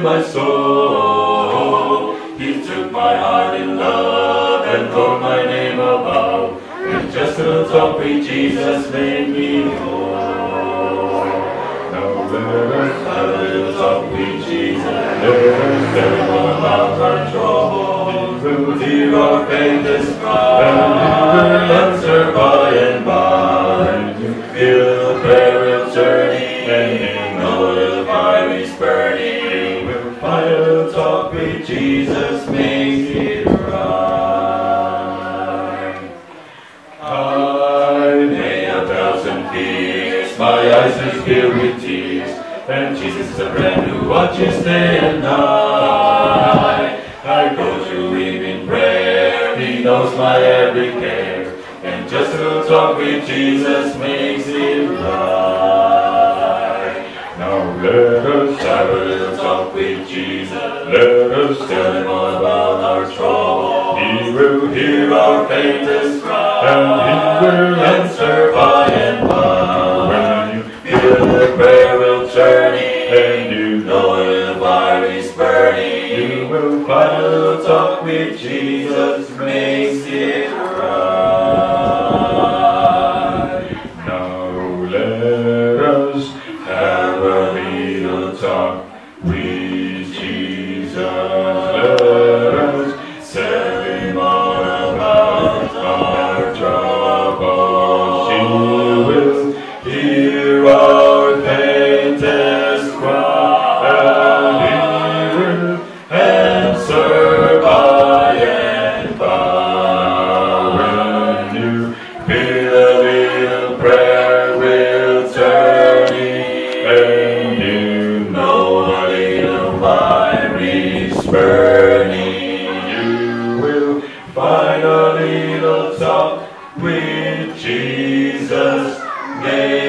my soul. He took my heart in love and wrote my name above. And just a little talk with Jesus made me whole. Now let us have a little talk with Jesus. Let us tell him all about our trouble. He will hear our faintest cry, and he will answer by and by. You feel the prayer will turn, and you know the fire is burning. You will find a little talk with Jesus makes it right. I may have doubts and fears, my eyes are filled with tears, and Jesus is a friend who watches day and night. I go to him in prayer, he knows my every care, and just a little talk with Jesus makes it right. Now let us have a little talk with Jesus. Let us tell him all about our trouble. He will hear our faintest cry, and he will answer by and by. When you feel the prayer will turn, and you know the fire is burning, you will find a little talk with Jesus makes it right. Now let us have a little talk with Jesus. Let us tell him all about our troubles. He will hear our faintest cry, and he will answer by and by. When you feel a little prayer will turn, and you know a little fire is burning, you will find a little talk with Jesus.